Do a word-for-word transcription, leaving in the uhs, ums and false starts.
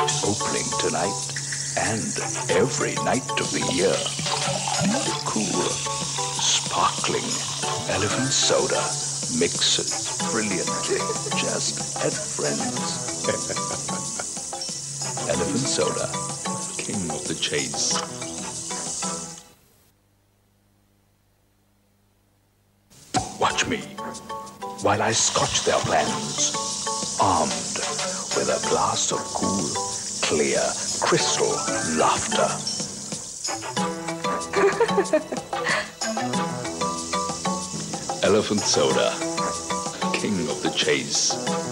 Opening tonight and every night of the year. Cool, sparkling elephant soda mixes brilliantly. Just add friends. Elephant soda, king of the chase. Watch me while I scotch their plans, armed with a glass of cool, clear, crystal laughter. Elephant soda, king of the chase.